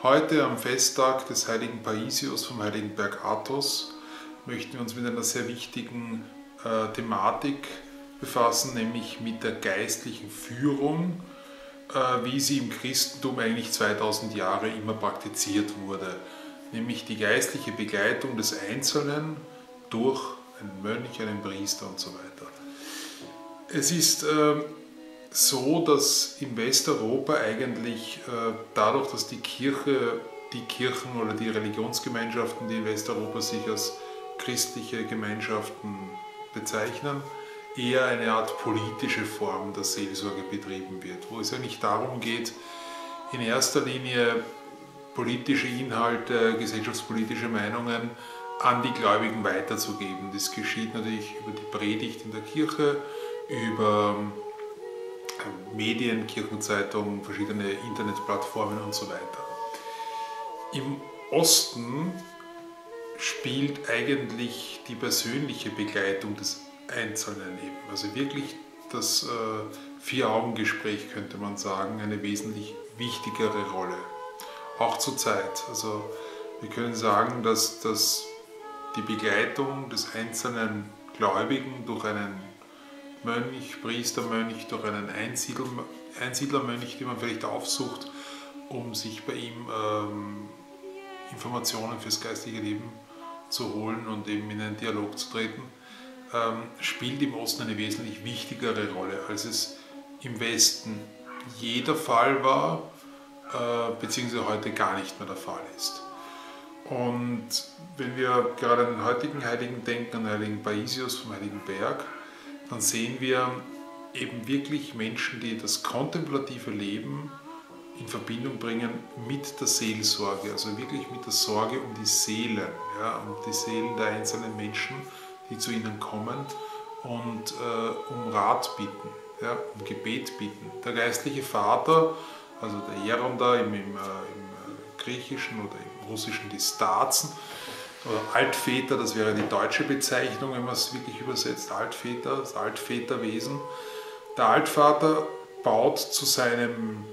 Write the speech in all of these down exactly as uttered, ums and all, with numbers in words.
Heute am Festtag des heiligen Paisius vom heiligen Berg Athos möchten wir uns mit einer sehr wichtigen äh, Thematik befassen, nämlich mit der geistlichen Führung, äh, wie sie im Christentum eigentlich zweitausend Jahre immer praktiziert wurde, nämlich die geistliche Begleitung des Einzelnen durch einen Mönch, einen Priester und so weiter. Es ist äh, so, dass in Westeuropa eigentlich äh, dadurch, dass die Kirche, die Kirchen oder die Religionsgemeinschaften, die in Westeuropa sich als christliche Gemeinschaften bezeichnen, eher eine Art politische Form der Seelsorge betrieben wird, wo es ja nicht darum geht, in erster Linie politische Inhalte, gesellschaftspolitische Meinungen an die Gläubigen weiterzugeben. Das geschieht natürlich über die Predigt in der Kirche, über Medien, Kirchenzeitungen, verschiedene Internetplattformen und so weiter. Im Osten spielt eigentlich die persönliche Begleitung des Einzelnen eben, also wirklich das äh, Vier-Augen-Gespräch, könnte man sagen, eine wesentlich wichtigere Rolle, auch zur Zeit. Also wir können sagen, dass, dass die Begleitung des einzelnen Gläubigen durch einen Mönch, Priestermönch, durch einen Einsiedler, Einsiedlermönch, den man vielleicht aufsucht, um sich bei ihm ähm, Informationen fürs geistige Leben zu holen und eben in einen Dialog zu treten, ähm, spielt im Osten eine wesentlich wichtigere Rolle, als es im Westen je der Fall war, äh, beziehungsweise heute gar nicht mehr der Fall ist. Und wenn wir gerade an den heutigen Heiligen denken, an den heiligen Paisius vom heiligen Berg, dann sehen wir eben wirklich Menschen, die das kontemplative Leben in Verbindung bringen mit der Seelsorge, also wirklich mit der Sorge um die Seelen, ja, um die Seelen der einzelnen Menschen, die zu ihnen kommen und äh, um Rat bitten, ja, um Gebet bitten. Der geistliche Vater, also der Hieronda im, im, äh, im Griechischen oder im Russischen die Stazen, oder Altväter, das wäre die deutsche Bezeichnung, wenn man es wirklich übersetzt, Altväter, das Altväterwesen. Der Altvater baut zu seinem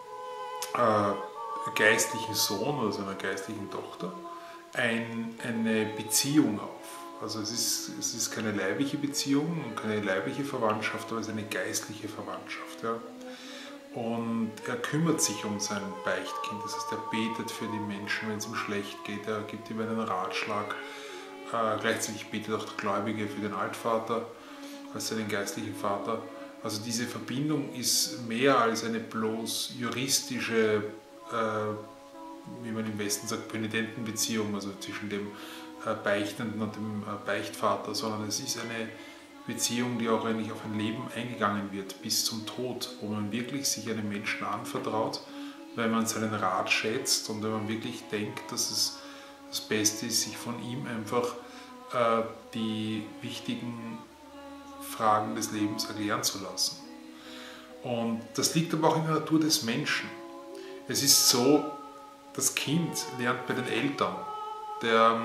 äh, geistlichen Sohn oder seiner geistlichen Tochter ein, eine Beziehung auf. Also es ist, es ist keine leibliche Beziehung und keine leibliche Verwandtschaft, aber es ist eine geistliche Verwandtschaft. Ja. Und er kümmert sich um sein Beichtkind, das heißt, er betet für die Menschen, wenn es ihm schlecht geht, er gibt ihm einen Ratschlag. Äh, gleichzeitig betet auch der Gläubige für den Altvater, als seinen geistlichen Vater. Also diese Verbindung ist mehr als eine bloß juristische, äh, wie man im Westen sagt, Penitentenbeziehung, also zwischen dem äh, Beichtenden und dem äh, Beichtvater, sondern es ist eine Beziehung, die auch eigentlich auf ein Leben eingegangen wird, bis zum Tod, wo man wirklich sich einem Menschen anvertraut, weil man seinen Rat schätzt und wenn man wirklich denkt, dass es das Beste ist, sich von ihm einfach äh, die wichtigen Fragen des Lebens erklären zu lassen. Und das liegt aber auch in der Natur des Menschen. Es ist so, das Kind lernt bei den Eltern, der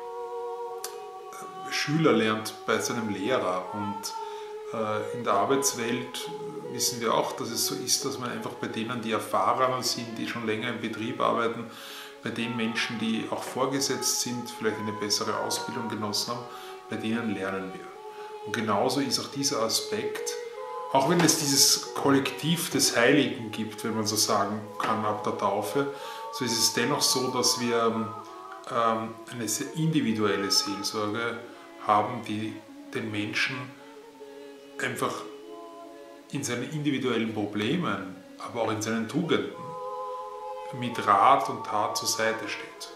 Schüler lernt bei seinem Lehrer und äh, in der Arbeitswelt wissen wir auch, dass es so ist, dass man einfach bei denen, die erfahrener sind, die schon länger im Betrieb arbeiten, bei den Menschen, die auch vorgesetzt sind, vielleicht eine bessere Ausbildung genossen haben, bei denen lernen wir. Und genauso ist auch dieser Aspekt, auch wenn es dieses Kollektiv des Heiligen gibt, wenn man so sagen kann, ab der Taufe, so ist es dennoch so, dass wir ähm, eine sehr individuelle Seelsorge haben, die den Menschen einfach in seinen individuellen Problemen, aber auch in seinen Tugenden mit Rat und Tat zur Seite steht.